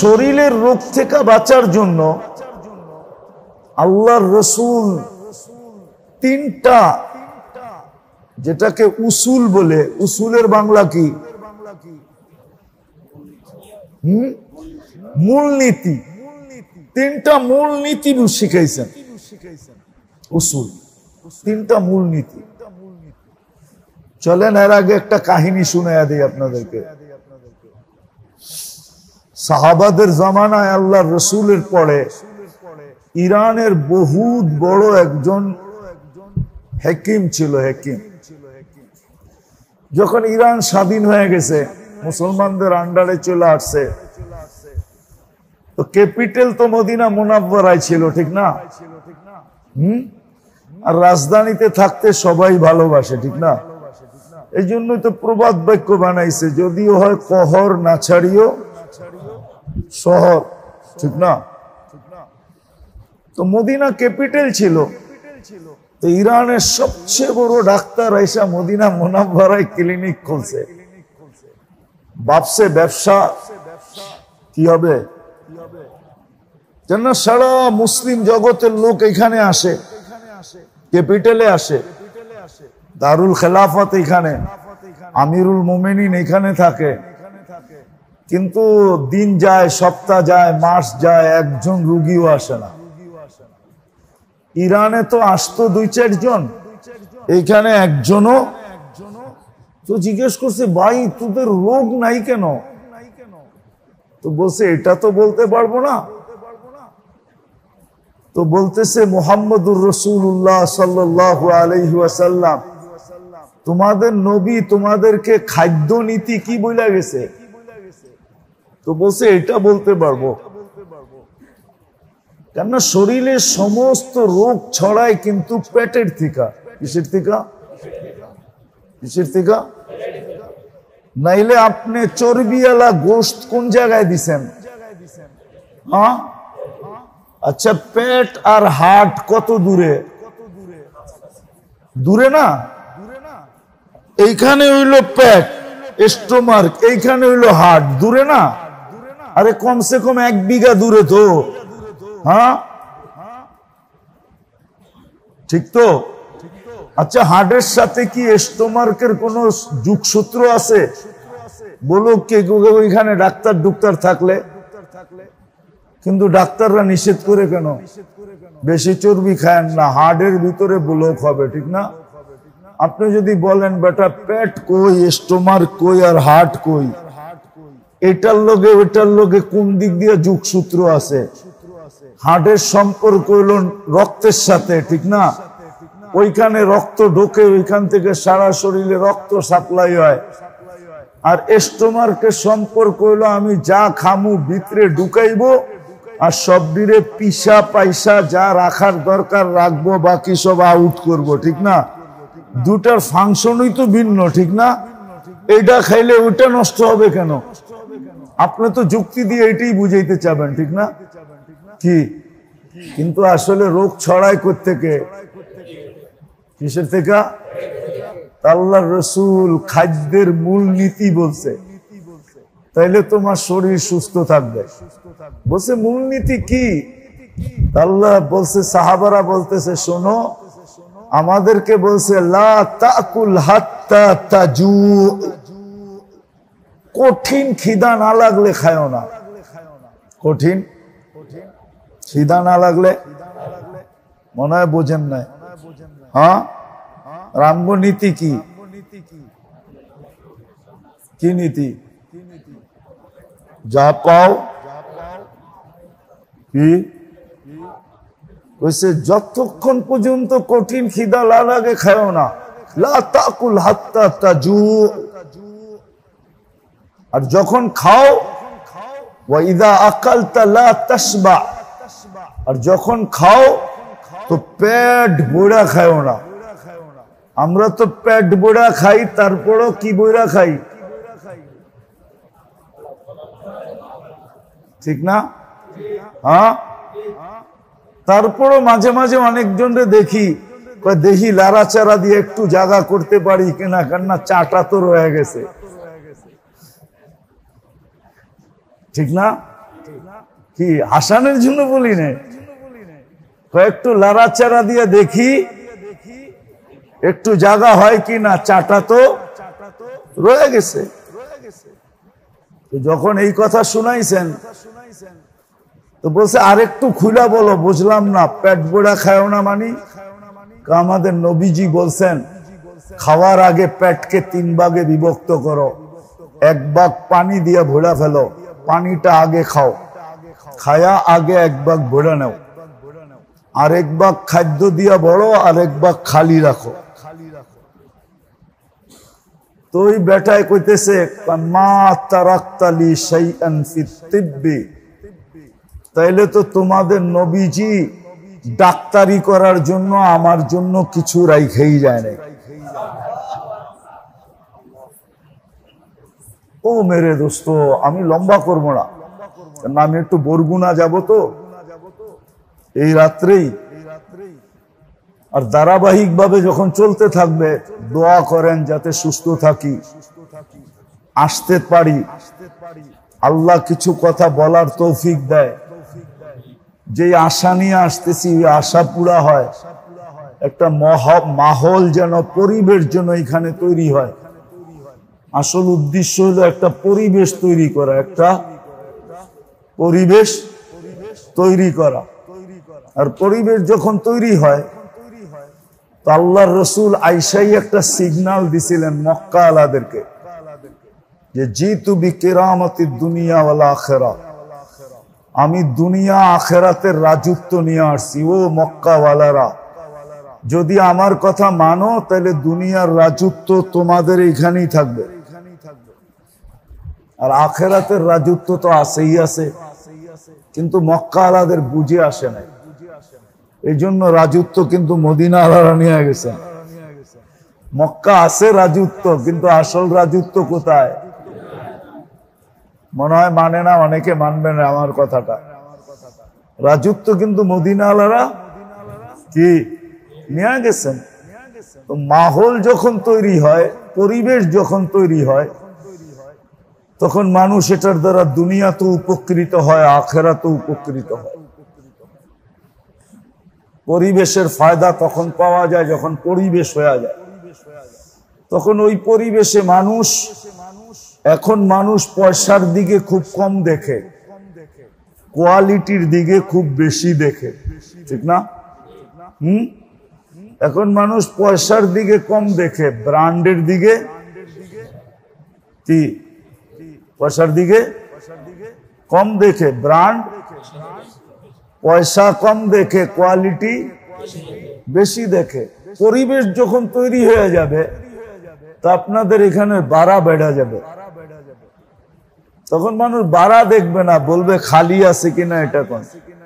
শরীরের রোগ থেকে বাঁচার জন্য আল্লাহর রসুল তিনটা, যেটাকে উসুল বলে, উসুলের বাংলা কি? মূলনীতি। তিনটা মূলনীতি শিখাইছেন। উসুল, তিনটা মূলনীতি। চলেন এর আগে একটা কাহিনী শুনাইয়া দিই আপনাদেরকে। সাহাবাদের জামানায় আল্লাহর রসুলের পরে ইরানের বহুত বড় একজন হাকিম ছিল। হাকিম যখন ইরান স্বাধীন হয়ে গেছে, মুসলমানদের আন্ডারে চলে আসছে, তো ক্যাপিটাল তো মদিনা মুনাওয়ারায় ছিল, ঠিক না? আর রাজধানীতে থাকতে সবাই ভালোবাসে, ঠিক না? এই জন্যই তো প্রবাদ বাক্য বানাইছে, যদিও হয় কহর না ছাড়িও শহর, ঠিক না? তো মদিনা ক্যাপিটাল ছিল। তো ইরানের সবচেয়ে বড় ডাক্তার আইসা মদিনা মুনাওয়ারায় ক্লিনিক খুলছে। ভাবছে ব্যবসা কি হবে, যেন সারা মুসলিম জগতের লোক এখানে আসে, ক্যাপিটালে আসে, দারুল খেলাফত এখানে, আমিরুল মোমেনিন এখানে থাকে। কিন্তু দিন যায়, সপ্তাহ যায়, মাস যায়, একজন রুগীও আসে না। ইরানে তো আসতো 2-4 জন, এইখানে একজনও। তো জিজ্ঞেস করছে, ভাই তোদের রোগ নাই কেন? তো বলছে, এটা তো বলতে পারবো না। তো বলতেছে, মুহাম্মদুর রাসূলুল্লাহ সাল্লাল্লাহু আলাইহি ওয়াসাল্লাম, তোমাদের নবী তোমাদেরকে খাদ্য নীতি কি বলে গেছে? তো বলছে, এটা বলতে পারবো। কেননা শরীরের সমস্ত রোগ ছড়ায় কিন্তু পেটের থেকে। কিসের থেকে? কিসের থেকে? নাইলে আপনি চর্বিওয়ালা গোশত কোন জায়গায় দিছেন? হ্যাঁ, আচ্ছা, পেট আর হার্ট কত দূরে? দূরে না? এইখানে হইল পেট, স্টোমাক, এইখানে হইল হার্ট, দূরে না? আরে কমসে কম 1 বিঘা দূরে তো। হ্যাঁ, ঠিক তো? আচ্ছা, হার্টের সাথে কি স্টোমাকের কোন যোগসূত্র আছে? বলো কে ওইখানে ডাক্তার থাকলে? কিন্তু ডাক্তাররা নিষেধ করে কেন? বেশি চর্বি খায়েন না, হার্টের ভিতরে ব্লক হবে, ঠিক না? আপনি যদি বলেন বেটা পেট কই, স্টোমাক কই আর হার্ট কই, এটার লগে ওইটার লগে কোন দিক দিয়ে যোগসূত্র আছে? হার্টের সম্পর্ক হইল রক্তের সাথে, ঠিক না? ওইখানে রক্ত ঢোকে, ওইখান থেকে সারা শরীরে রক্ত সাপ্লাই হয়। আর স্টোমাকের সম্পর্ক হইলো আমি যা খামু ভিতরে ঢুকাইবো, আর সব দিরে পিসা পাইসা যা রাখার দরকার রাখবো, বাকি সব আউট করব, ঠিক না? দুটার ফাংশনই তো ভিন্ন, ঠিক না? এইটা খাইলে ওইটা নষ্ট হবে কেন? আপনি তো যুক্তি দিয়ে এটাই বুঝাইতে চাবেন, ঠিক না? কি কিন্তু আসলে রোগ ছড়ায় কোত্থেকে? কিসের থেকে? আল্লাহর রাসূল খাদ্যের মূল নীতি বলছে, তাইলে তোমার শরীর সুস্থ থাকবে। বলছে মূলনীতি কি? আল্লাহ বলছে, সাহাবারা বলতেছে, শোনো, আমাদেরকে বলছে লা তাকুল হাত্তা তাজু, কঠিন খিদা না লাগলে খায়ও না। কঠিন খিদা না লাগলে, মনে হয় বোঝেন নাই। হ্যাঁ, রামনীতি কি? কি নীতি? যা পাও কি বলছে, যতক্ষণ পর্যন্ত কঠিন খিদা না লাগে খায়ও না। লা তাকুল হাত্তা তাজু, আর যখন খাও, ওয়া ইযা আকালতা লা তাশবা, আর যখন খাও তো পেট ভরা খায়ও না। আমরা তো পেট ভরা খাই, তারপরও কি ভরা খাই? ঠিক না? হ্যাঁ, তারপরও মাঝে মাঝে অনেকজনরে দেখি লাড়াচাড়া দিয়ে একটু জায়গা করতে পারি কিনা, কেননা চাটা তো রয়ে গেছে, ঠিক না? কি হাসানের জন্য বলি না, কয়েকটু লাড়াচাড়া দিয়ে দেখি একটু জায়গা হয় কি না, চাটা তো রয়ে গেছে। যখন এই কথা শুনাইছেন তো বলছে আরেকটু খুলা বলো, বুঝলাম না, পেট ভরা খাও না মানি? আমাদের নবীজি বলছেন খাওয়ার আগে পেটকে 3 ভাগে বিভক্ত করো, 1 ভাগ পানি দিয়ে ভরা ফেলো, পানিটা আগে খাও, খায়া আগে 1 ভাগ ভরা নাও, আর 1 ভাগ খাদ্য দিয়া বড়, আর 1 ভাগ খালি রাখো। তো ওই বেটায় কইতেছে মা তারাক্তালি শাইআন ফিত তিব্বি, তাইলে তো তোমাদের নবীজি ডাক্তারি করার জন্য আমার জন্য কিছু রাইখেই যায় না। ও মেরে দোস্ত, আমি লম্বা করবো না, আমি একটু বরগুনা যাব তো এই রাত্রেই, আর ধারাবাহিক ভাবে যখন চলতে থাকবে দোয়া করেন যাতে সুস্থ থাকি, আসতে পারি, আল্লাহ কিছু কথা বলার তৌফিক দেয়, যে আশা নিয়ে আসতেছি ওই আশা পুরা হয়, একটা মাহল যেন পরিবেশ যেন এখানে তৈরি হয়। আসল উদ্দেশ্য হলো একটা পরিবেশ তৈরি করা, একটা পরিবেশ তৈরি করা। আর পরিবেশ যখন তৈরি হয় তো আল্লাহর রসুল আইসাই একটা সিগন্যাল দিছিলেন মক্কা আলাদেরকে, যে জিতু বিকিরামতি দুনিয়া ওয়াল আখিরা, আমি দুনিয়া আখেরাতের রাজত্ব নিয়ে আসছি। ও মক্কা ওয়ালারা, যদি আমার কথা মানো তাহলে দুনিয়ার রাজত্ব তোমাদের এখানেই থাকবে, আর আখেরাতের রাজত্ব তো আছেই আছে, কিন্তু মক্কা আলাদের বুঝে আসে নাই, এই জন্য রাজত্ব কিন্তু মদিনা আলারা নিয়ে গেছে। মক্কা আছে রাজত্ব, কিন্তু আসল রাজত্ব কোথায়? মনে হয় মানে না, অনেকে মানবে না আমার কথাটা। রাজত্ব কিন্তু মদিনা আলারা কি নিয়ে গেছেন। তো মাহল যখন তৈরি হয়, পরিবেশ যখন তৈরি হয়, তখন মানুষ এটার দ্বারা দুনিয়া তো উপকৃত হয়, আখেরা তো উপকৃত হয়। পরিবেশের ফায়দা তখন পাওয়া যায় যখন পরিবেশ হয়ে যায়, তখন ওই পরিবেশে মানুষ, এখন মানুষ পয়সার দিকে খুব কম দেখে, কোয়ালিটির দিকে খুব বেশি দেখে, ঠিক না? এখন মানুষ পয়সার দিকে কম দেখে, ব্র্যান্ডের দিকে, কি পয়সার দিকে কম দেখে, ব্র্যান্ড পয়সা কম দেখে, কোয়ালিটি বেশি দেখে। পরিবেশ যখন তৈরি হয়ে যাবে তা আপনাদের এখানে বাড়া বেড়া যাবে, তখন মানুষ বাড়া দেখবে না, বলবে খালি আছে কিনা, এটা কোন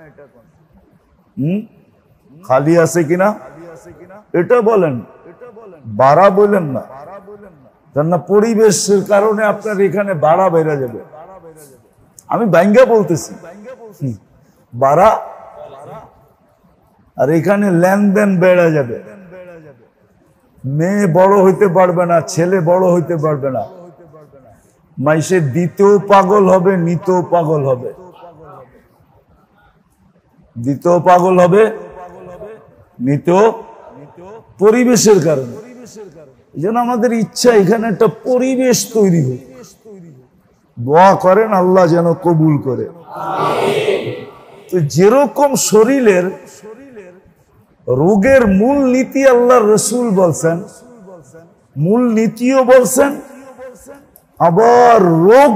খালি আছে কিনা এটা বলেন, বাড়া বলেন না, কেননা পরিবেশের কারণে আপনার এখানে বাড়া বেড়া যাবে। আমি বাইঙ্গা বলতেছি বাড়া, আর এখানে লেনদেন বেড়া যাবে। মেয়ে বড় হইতে পারবে না, ছেলে বড় হইতে পারবে না, মাইসে দিতেও পাগল হবে, নিতেও পাগল হবে, দিতেও পাগল হবে, নিতেও, পরিবেশের কারণে। এই জন্য আমাদের ইচ্ছা এখানে একটা পরিবেশ তৈরি হোক। দোয়া করেন আল্লাহ যেন কবুল করে। তো যেরকম শরীরের রোগের মূল নীতি আল্লাহর রসুল বলছেন, মূল নীতিও বলছেন, আবার রোগ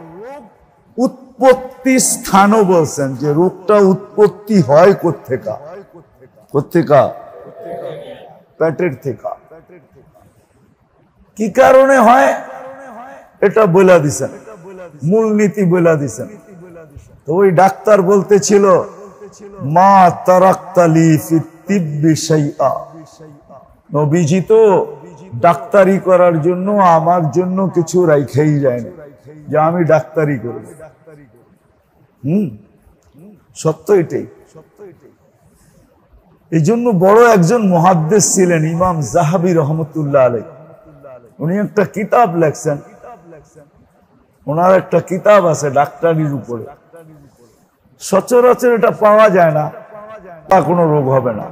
উৎপত্তি স্থানও বলছেন, যে রোগটা উৎপত্তি হয় কোত্থেকা, কোত্থেকা? পেটের থেকে। কি কারণে হয় এটা বলে দিছেন, মূলনীতি বলে দিছেন। তো ওই ডাক্তার বলতেছিল মা তারাক্তালি ফি তিব্বি শাইআ, নবীজি তো ডাক্তারি করার জন্য আমার জন্য কিছু রাইখেই যায় না, যে আমি ডাক্তারি করব। সত্য এটাই। এই জন্য বড় একজন মুহাদ্দিস ছিলেন ইমাম যাহাবী রহমতুল্লাহ আলাইহি, উনি একটা কিতাব লেখছেন। ওনার একটা কিতাব আছে ডাক্তারির উপরে, সচরাচর এটা পাওয়া যায় না, তা কোনো রোগ হবে না।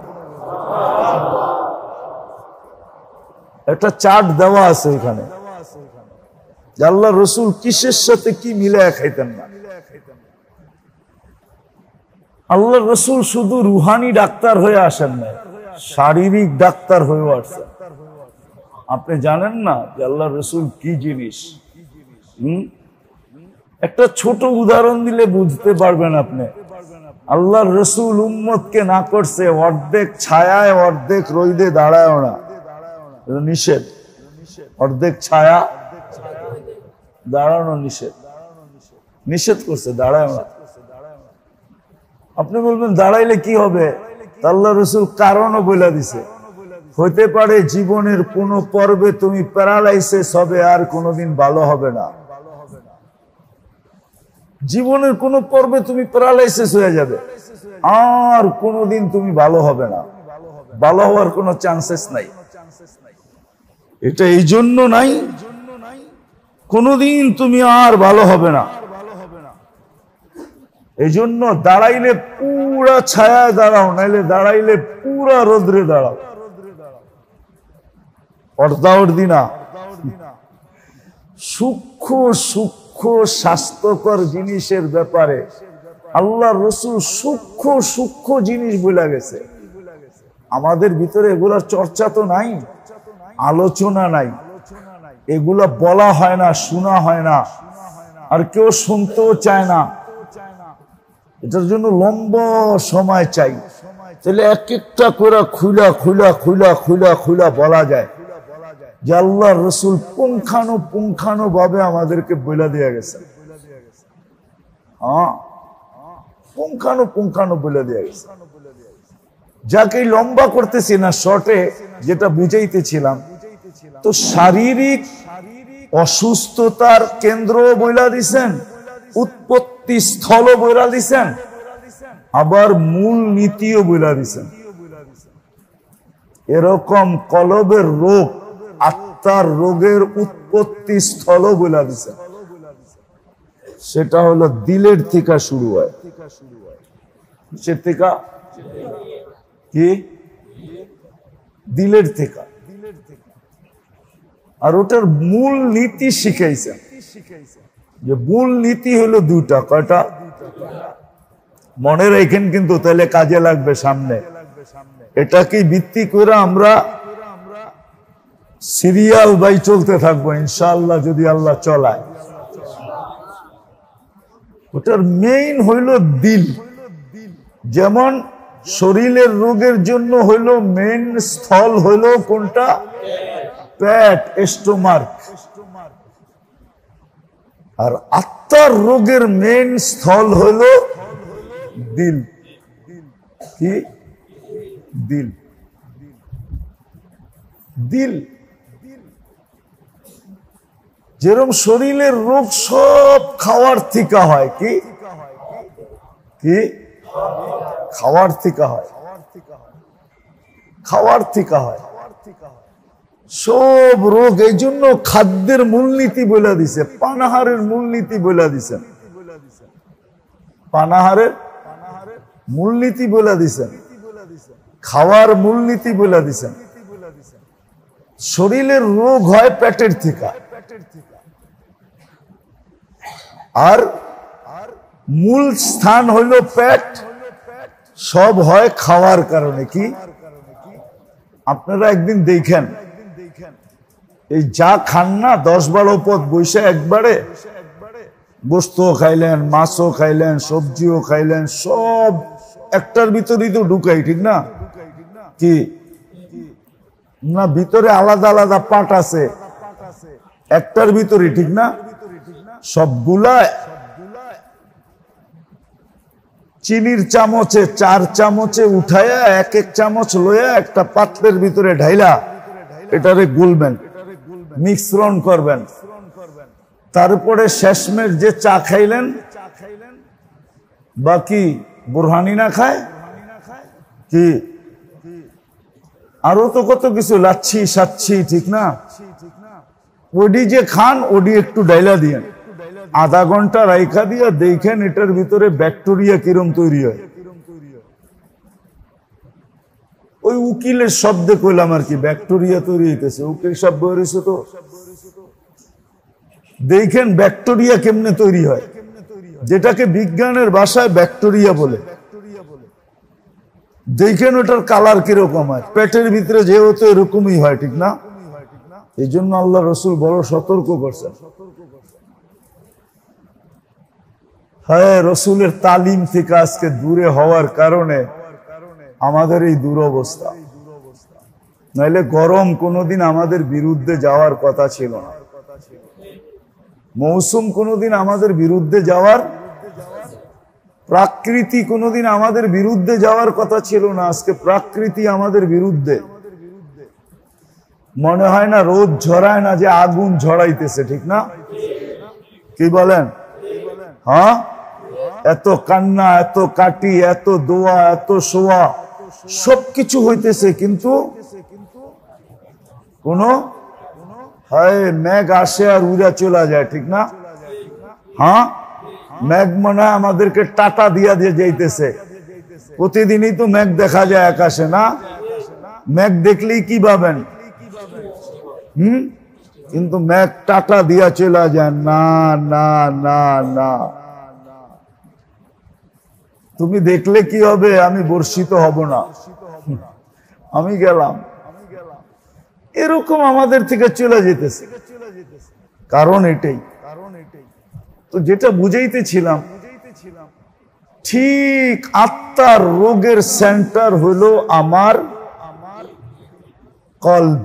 একটা চার্ট দেওয়া আছে এখানে, আল্লাহ রসুল কিসের সাথে কি মিলায় খাইতেন না। আল্লাহ রসুল শুধু রুহানি ডাক্তার হয়ে আসেন না, শারীরিক ডাক্তার হয়েও আসছেন। আপনি জানেন না যে আল্লাহ রসুল কি জিনিস? একটা ছোট উদাহরণ দিলে বুঝতে পারবেন আপনি। আল্লাহ রসুল উম্মতকে না করছে অর্ধেক ছায়ায় অর্ধেক রোদে দাঁড়ায় না, নিষেধ। অর্ধেক ছায়া দাঁড়ানো নিষেধ, নিষেধ করছে দাঁড়ায় না। আপনি বলবেন দাঁড়াইলে কি হবে? আল্লাহ রসুল কারণও বলে দিছে, হইতে পারে জীবনের কোন পর্বে তুমি প্যারালাইসিস হবে আর কোনোদিন ভালো হবে না। জীবনের কোন পর্বে তুমি প্যারালাইসিস হয়ে যাবে আর কোনোদিন তুমি ভালো হবে না, ভালো হওয়ার কোনো চান্সেস নাই। এটা এই জন্য নাই কোনোদিন তুমি আর ভালো হবে না। এই জন্য দাঁড়াইলে পুরা ছায়া দাঁড়াও, নাইলে দাঁড়াইলে পুরা রোদ্রে দাঁড়াও, অর্ধা অর্ধি না। সূক্ষ্ম সূক্ষ্ম স্বাস্থ্যকর জিনিসের ব্যাপারে আল্লাহ রসুল সূক্ষ্ম সূক্ষ্ম জিনিস বলে গেছে। আমাদের ভিতরে এগুলার চর্চা তো নাই, আলোচনা নাই, এগুলা বলা হয় না, শোনা হয় না, আর কেউ শুনতেও চায় না। এটার জন্য লম্বা সময় চাই, তাহলে এক একটা করে খুলা খুলা খুলা খুলা খুলা বলা যায় যে আল্লাহ রসুল পুঙ্খানু ভাবে আমাদেরকে বলে দিয়ে গেছে। হ্যাঁ, পুঙ্খানু বলে দিয়ে গেছে। যাকে লম্বা করতেছি না, শর্টে যেটা বুঝাইতেছিলাম, তো শারীরিক অসুস্থতার কেন্দ্র বইলা দিছেন, উৎপত্তি স্থল বইলা দিছেন, আবার মূল নীতিও বইলা দিছেন। এরকম কলবের রোগ, আত্মার রোগের উৎপত্তি স্থল বইলা দিছেন। সেটা হলো দিলের থেকে শুরু হয়। কিসের থেকে? কি? দিলের থেকে। আর ওটার মূল নীতি শিখাইছেন, যে মূল নীতি হলো দুটা। কয়টা? মনে রাখেন কিন্তু, তাহলে কাজে লাগবে সামনে। এটাকে ভিত্তি করে আমরা সিরিয়াল বাই চলতে থাকবো ইনশাআল্লাহ, যদি আল্লাহ চলায়। ওটার মেইন হইল দিল। যেমন শরীরের রোগের জন্য হইল মেইন স্থল হইল কোনটা? পেট, স্টোমাক। আর আত্মার রোগের মেইন স্থল হইল দিল। কি? দিল। দিল। যেরকম শরীরের রোগ সব খাওয়ার থেকে হয়। কি? কি? খাওয়ার থেকে হয়। খাওয়ার থেকে হয় সব রোগ। এই জন্য খাদ্যের মূলনীতি বলে দিছে, পানাহারের মূলনীতি বলে দিছেন। পানাহারের মূলনীতি বলে দিছেন, খাওয়ার মূলনীতি বলে দিছেন। শরীরের রোগ হয় পেটের থেকে, আর মূল স্থান হইল পেট। সব হয় খাওয়ার কারণে। কি? আপনারা একদিন দেখেন, এই যা খান না 10-12 পদ বৈশা একবারে, গোশতও খাইলেন, মাছও খাইলেন, সবজিও খাইলেন, সব একটার ভিতরেই তো ঢুকাই, ঠিক না? কি না, ভিতরে আলাদা আলাদা পাট আছে একটার ভিতরে, ঠিক না? সবগুলা চিনির চামচে 4 চামচে উঠায়া এক এক চামচ লইয়া একটা পাত্রের ভিতরে ঢাইলা এটারে গুলবেন, মিশ্রণ করবেন। তারপরে শেষমেশ যে চা খাইলেন, বাকি বুরহানি না খায় কি, আরো তো কত কিছু, লাচ্ছি সাচ্ছি, ঠিক না? ওডি যে খান ওডি একটু ডাইলা দিয়েন, আধা ঘন্টা রাইখা দিয়া দেখেন এটার ভিতরে ব্যাকটেরিয়া কিরম তৈরি হয়। ওই উকিলের শব্দে কইলাম আর কি, ব্যাকটেরিয়া তৈরি হইতেছে, উকিল শব্দ হয়েছে তো। দেখেন ব্যাকটেরিয়া কেমনে তৈরি হয়, যেটাকে বিজ্ঞানের ভাষায় ব্যাকটেরিয়া বলে। দেখেন ওটার কালার কিরকম হয়, পেটের ভিতরে যেহেতু এরকমই হয়, ঠিক না? এই জন্য আল্লাহ রসুল বড় সতর্ক করছেন। হ্যাঁ, রসুলের তালিম থেকে আজকে দূরে হওয়ার কারণে আমাদের এই দুরবস্থা। নাইলে গরম কোনোদিন আমাদের বিরুদ্ধে যাওয়ার কথা ছিল না, মৌসুম কোনোদিন আমাদের বিরুদ্ধে যাওয়ার, প্রকৃতি কোনোদিন আমাদের বিরুদ্ধে যাওয়ার কথা ছিল না। আজকে প্রকৃতি আমাদের বিরুদ্ধে। মনে হয় না রোদ ঝরায় না, যে আগুন ঝরাইতেছে, ঠিক না? কি বলেন? হ্যাঁ, এত কান্না, এত কাটি, এত দোয়া, এত শোয়া, সবকিছু হইতেছে, কিন্তু কোন হয় মেঘ আসে আর উড়া চলে যায়, ঠিক না? হ্যাঁ, মেঘ মনে হয় আমাদেরকে টাটা দিয়া দিয়ে যাইতেছে। প্রতিদিনই তো মেঘ দেখা যায় আকাশে, না? মেঘ দেখলেই কি ভাবেন? কিন্তু মেঘ টাটা দিয়া চলে যায়। না না না না, তুমি দেখলে কি হবে? আমি বর্ষিত হব না, আমি গেলাম। এরকম আমাদের থেকে চলে যেতেছে, কারণ এটাই। তো যেটা বুঝাইতেছিলাম, ঠিক আত্মার রোগের সেন্টার হলো আমার কলব।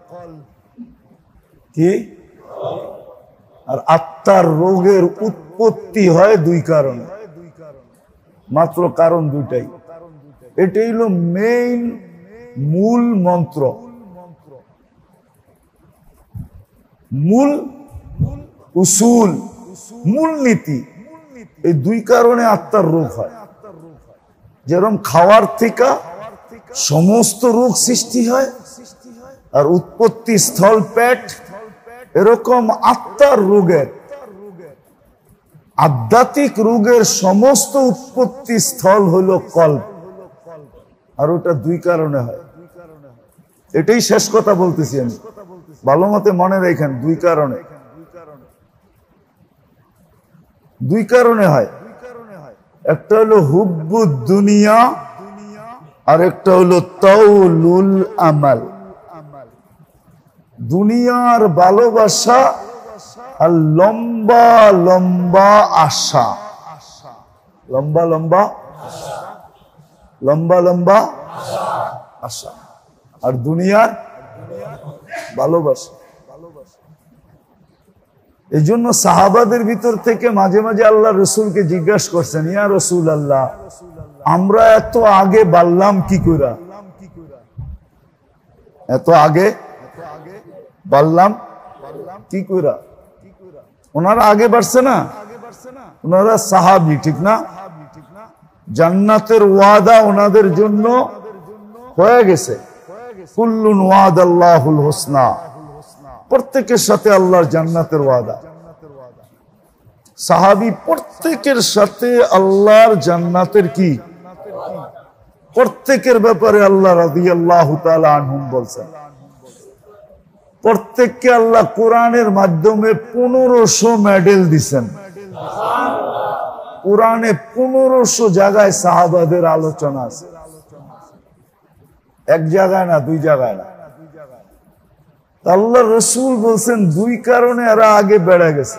কি? আর আত্মার রোগের উৎপত্তি হয় দুই কারণে, মাত্র কারণ দুইটাই। এটাই হলো মেইন মূল মন্ত্র, মূল উসুল, মূল নীতি। এই দুই কারণে আত্মার রোগ হয়। যেরকম খাওয়ার থেকে সমস্ত রোগ সৃষ্টি হয় আর উৎপত্তি স্থল পেট, এরকম আত্মার রোগের, আধ্যাত্মিক রোগের সমস্ত উৎপত্তি স্থল হলো কল্প। আর ওটা দুই কারণে হয়। এটাই শেষ কথা বলতেছি আমি, ভালো মতে মনে রাখেন। দুই কারণে, দুই কারণে হয়। একটা হলো হুব্বুদ দুনিয়া, আর একটা হলো তাউলুল আমাল। দুনিয়ার ভালোবাসা আর লম্বা লম্বা আশা, লম্বা লম্বা, লম্বা লম্বা আশা, আর দুনিয়ার ভালোবাসা। এই জন্য সাহাবাদের ভিতর থেকে মাঝে মাঝে আল্লাহ রসুলকে জিজ্ঞাসা করছেন, ইয়া রসুল আল্লাহ, আমরা এত আগে বাড়লাম কি করে? এত আগে বাড়লাম কি করে? ওনারা আগে বাড়ছে না, ওনারা সাহাবী, ঠিক না? জান্নাতের ওয়াদা ওনাদের জন্য হয়ে গেছে। কুল্লুন ওয়াদাল্লাহুল হুসনা, প্রত্যেকের সাথে আল্লাহর জান্নাতের ওয়াদা। সাহাবী প্রত্যেকের সাথে আল্লাহর জান্নাতের কি, প্রত্যেকের ব্যাপারে আল্লাহ রাদিয়াল্লাহু তাআলা আনহুম বলছেন। প্রত্যেককে আল্লাহ কোরআনের মাধ্যমে 1500 মেডেল দিচ্ছেন। কোরআনে 1500 জায়গায় সাহাবাদের আলোচনা আছে, এক জায়গায় না, দুই জায়গায় না। আল্লাহ রসুল বলছেন দুই কারণে এরা আগে বেড়ে গেছে।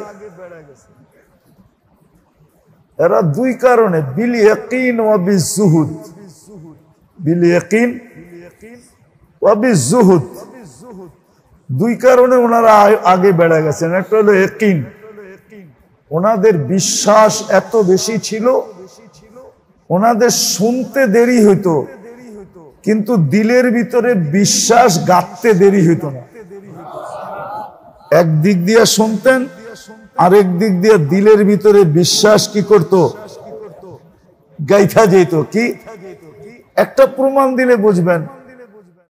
এরা দুই কারণে, বিল ইয়াকিন ওয়া বিজুহুদ, বিল ইয়াকিন ওয়া বিজুহুদ, দুই কারণে ওনারা আগে বেড়ে গেছেন। একটা হলো ইয়াকিন, ওনাদের বিশ্বাস এত বেশি ছিল, ওনাদের শুনতে দেরি হইতো কিন্তু দিলের ভিতরে বিশ্বাস গাঁথতে দেরি হইতো না। একদিক দিয়ে শুনতেন, আরেক দিক দিয়ে দিলের ভিতরে বিশ্বাস কি করত, গাইথা যেত। কি একটা প্রমাণ দিলে বুঝবেন।